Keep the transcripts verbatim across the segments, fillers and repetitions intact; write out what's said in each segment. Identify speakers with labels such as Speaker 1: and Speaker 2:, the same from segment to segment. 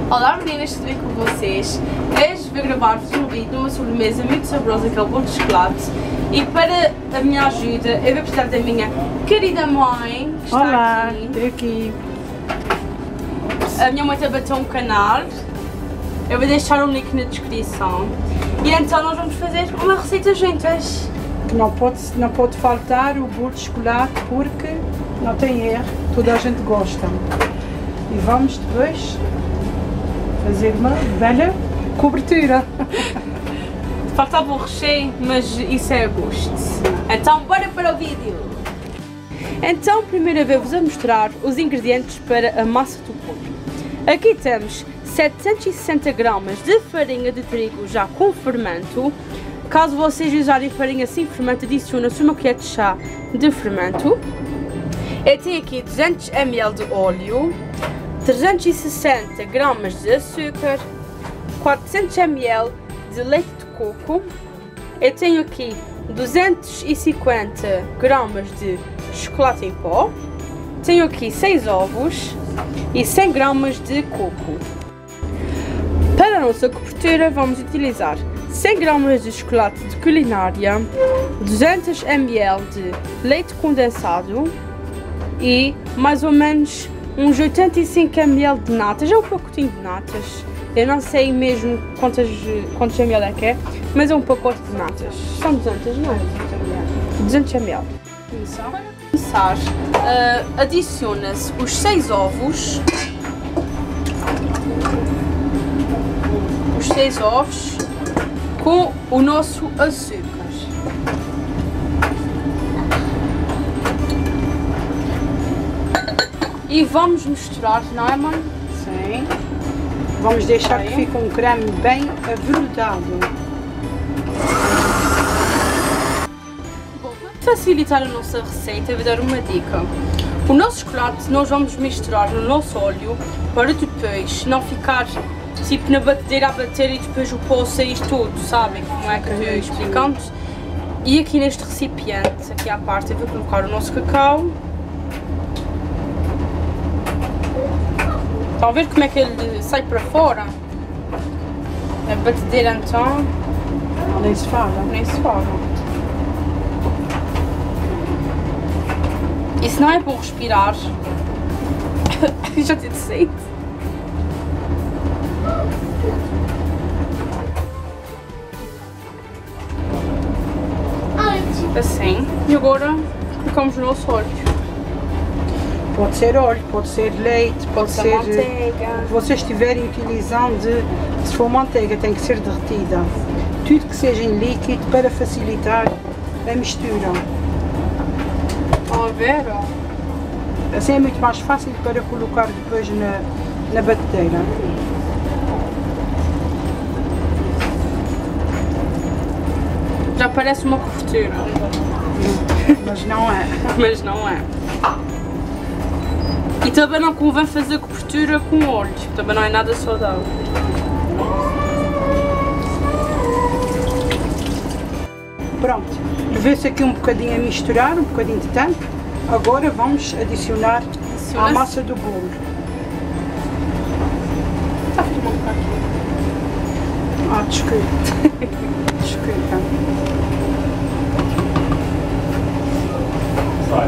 Speaker 1: Olá meninas, tudo bem com vocês? Hoje vou gravar-vos um vídeo de uma sobremesa muito saborosa que é o bolo de chocolate. E para a minha ajuda eu vou precisar da minha querida mãe que está
Speaker 2: Olá,
Speaker 1: aqui.
Speaker 2: estou aqui.
Speaker 1: A minha mãe também tem um canal. Eu vou deixar o link na descrição. E então nós vamos fazer uma receita juntas.
Speaker 2: Não pode, não pode faltar o bolo de chocolate porque não tem erro, toda a gente gosta. E vamos depois fazer uma bela cobertura.
Speaker 1: Faltava o recheio, mas isso é a gosto. Então bora para o vídeo! Então primeiro eu vou-vos a mostrar os ingredientes para a massa do bolo. Aqui temos setecentos e sessenta gramas de farinha de trigo já com fermento. Caso vocês usarem farinha sem fermento, adiciona-se uma colher de chá de fermento. Eu tenho aqui duzentos mililitros de óleo, trezentos e sessenta gramas de açúcar, quatrocentos mililitros de leite de coco. Eu tenho aqui duzentos e cinquenta gramas de chocolate em pó. Tenho aqui seis ovos e cem gramas de coco. Para a nossa cobertura vamos utilizar cem gramas de chocolate de culinária, duzentos mililitros de leite condensado e mais ou menos uns oitenta e cinco mililitros de natas, é um pacotinho de natas. Eu não sei mesmo quantas, quantos ml é que é, mas é um pacote de natas. São duzentos, não é? duzentos mililitros. Para começar, uh, adiciona-se os seis ovos. Os seis ovos com o nosso açúcar. E vamos misturar, não é, mãe?
Speaker 2: Sim. Vamos deixar que fique um creme bem aveludado.
Speaker 1: Para facilitar a nossa receita, eu vou dar uma dica. O nosso chocolate nós vamos misturar no nosso óleo para depois não ficar tipo na batedeira a bater e depois o pó sair todo, sabem? Como é que eu estou explicando? E aqui neste recipiente, aqui à parte, eu vou colocar o nosso cacau. Estão a ver como é que ele sai para fora? A batedeira então...
Speaker 2: Nem se fala.
Speaker 1: Nem se fala. Isso não é bom respirar. Já te disse. Assim. E agora colocamos o nosso óleo.
Speaker 2: Pode ser óleo, pode ser leite, pode,
Speaker 1: pode
Speaker 2: ser
Speaker 1: manteiga.
Speaker 2: Se vocês estiverem utilizando, se for manteiga tem que ser derretida. Tudo que seja em líquido para facilitar a mistura.
Speaker 1: Estão a ver?
Speaker 2: Assim é muito mais fácil para colocar depois na, na batedeira.
Speaker 1: Já parece uma cobertura.
Speaker 2: Mas não é.
Speaker 1: Mas não é. E também não convém fazer cobertura com óleo, também não é nada saudável.
Speaker 2: Pronto, vê-se aqui um bocadinho a misturar, um bocadinho de tempo. Agora vamos adicionar a massa do bolo.
Speaker 1: Está a filmar um bocadinho.
Speaker 2: Ah, desculpa. Desculpa.
Speaker 3: Sai.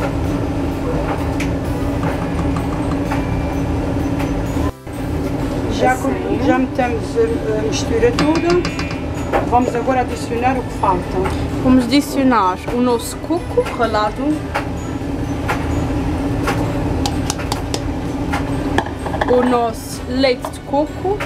Speaker 2: Já, já metemos a, a mistura toda. Vamos agora adicionar o que falta.
Speaker 1: Vamos adicionar o nosso coco ralado. O nosso leite de coco.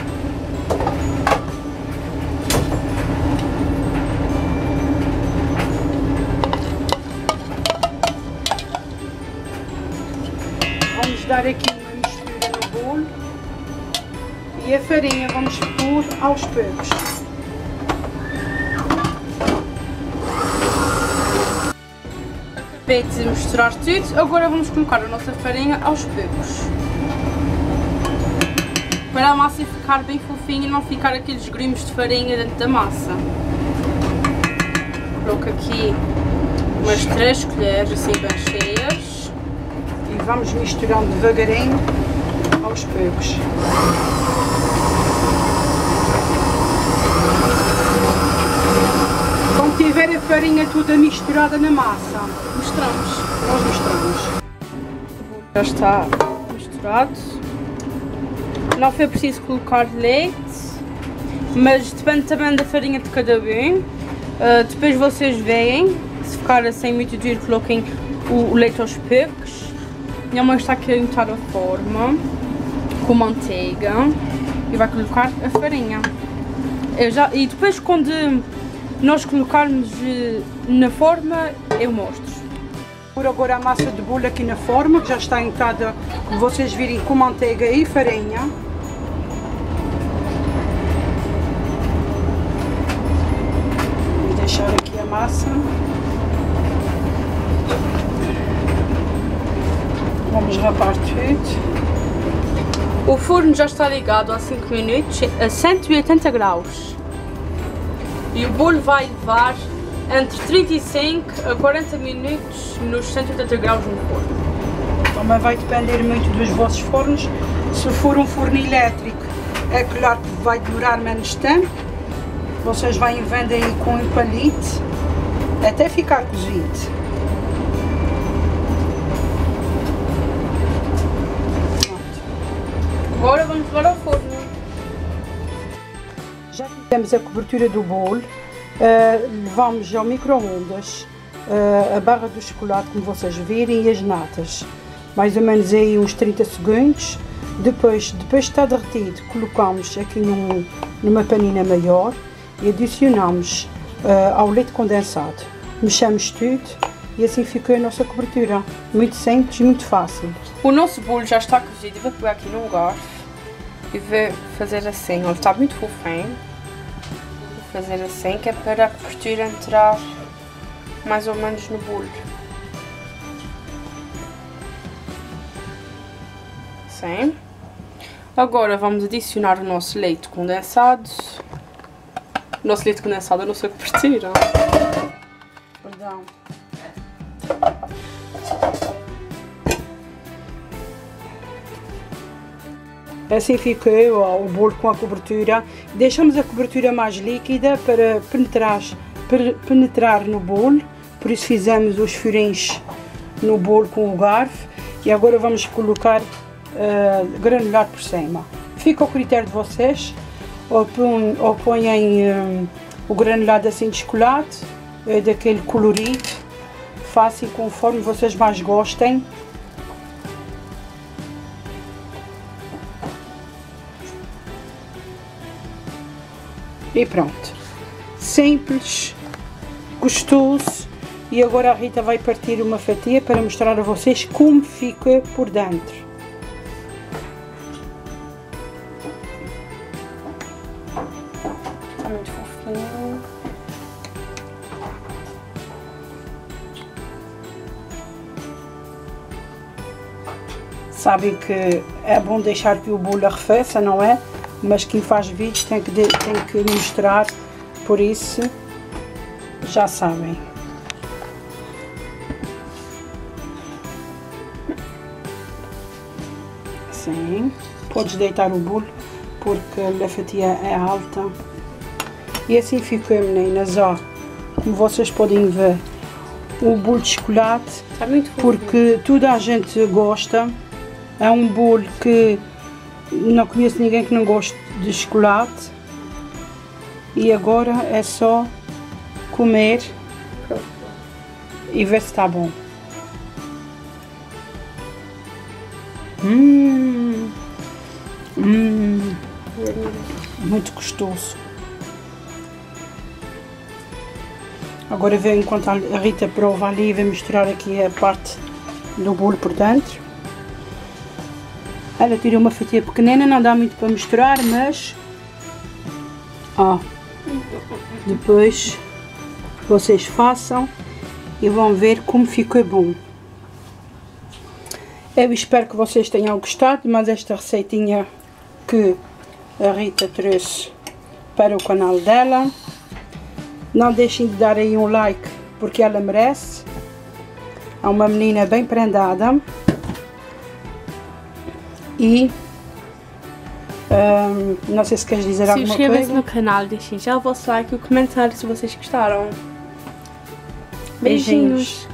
Speaker 2: Vamos dar aqui uma mistura no bolo. E a farinha vamos pôr aos poucos.
Speaker 1: Acabei de misturar tudo, agora vamos colocar a nossa farinha aos poucos. Para a massa ficar bem fofinha e não ficar aqueles grimos de farinha dentro da massa. Coloco aqui umas três colheres assim bem cheias.
Speaker 2: E vamos misturando devagarinho. aos poucos. Quando tiver a farinha toda misturada na massa,
Speaker 1: Mostramos.
Speaker 2: nós misturamos.
Speaker 1: Já está misturado. Não foi preciso colocar leite, mas depende também da farinha de cada um. Uh, depois vocês veem, se ficar assim muito duro, coloquem o, o leite aos poucos. Minha mãe está aqui a untar a forma com manteiga e vai colocar a farinha. Eu já, e depois quando nós colocarmos na forma, eu mostro.
Speaker 2: Por agora a massa de bolo aqui na forma, que já está untada, como vocês virem, com manteiga e farinha. Vou deixar aqui a massa. Vamos rapar tudo.
Speaker 1: O forno já está ligado há cinco minutos a cento e oitenta graus. E o bolo vai levar entre trinta e cinco a quarenta minutos nos cento e oitenta graus no forno.
Speaker 2: Também vai depender muito dos vossos fornos. Se for um forno elétrico, é claro que vai demorar menos tempo. Vocês vão vendo aí com um palito até ficar cozido.
Speaker 1: Agora vamos levar ao forno.
Speaker 2: Já temos a cobertura do bolo, uh, levamos ao micro-ondas uh, a barra do chocolate, como vocês virem, e as natas. Mais ou menos aí uns trinta segundos. Depois, depois de estar derretido, colocamos aqui num, numa panina maior e adicionamos uh, ao leite condensado. Mexemos tudo e assim ficou a nossa cobertura. Muito simples e muito fácil.
Speaker 1: O nosso bolo já está cozido. Vou pegar aqui num garfo e vou fazer assim. Ele está muito fofinho. Vou fazer assim, que é para a cobertura entrar mais ou menos no bolo. Assim. Agora vamos adicionar o nosso leite condensado. O nosso leite condensado, a nossa cobertura.
Speaker 2: Perdão. Assim ficou ó, o bolo com a cobertura. Deixamos a cobertura mais líquida para penetrar, para penetrar no bolo. Por isso fizemos os furinhos no bolo com o garfo. E agora vamos colocar uh, granulado por cima. Fica ao critério de vocês. Ou põem, ou põem um, o granulado assim de chocolate, uh, daquele colorido. Façam conforme vocês mais gostem. E pronto, simples, gostoso. E agora a Rita vai partir uma fatia para mostrar a vocês como fica por dentro.
Speaker 1: Está muito fofinho.
Speaker 2: Sabem que é bom deixar que o bolo arrefeça, não é? Mas quem faz vídeos tem que, de, tem que mostrar, por isso já sabem. Assim, podes deitar o bolo porque a fatia é alta. E assim ficou, meninas, ó, como vocês podem ver, o bolo de chocolate,
Speaker 1: Está muito fofinho.
Speaker 2: porque toda a gente gosta. É um bolo que não conheço ninguém que não goste de chocolate. E agora é só comer e ver se está bom. Hum, hum, muito gostoso. Agora vou, enquanto a Rita prova ali, vou misturar aqui a parte do bolo por dentro. Ela tirou uma fatia pequenina, não dá muito para misturar, mas ó, depois vocês façam e vão ver como ficou bom. Eu espero que vocês tenham gostado, mas esta receitinha que a Rita trouxe para o canal dela. Não deixem de dar aí um like, porque ela merece. É uma menina bem prendada. E Um, não sei se queres dizer
Speaker 1: Se
Speaker 2: alguma
Speaker 1: inscrevam-se
Speaker 2: coisa.
Speaker 1: no canal, deixem já o vosso like e o comentário se vocês gostaram.
Speaker 2: Beijinhos.
Speaker 1: Beijinhos.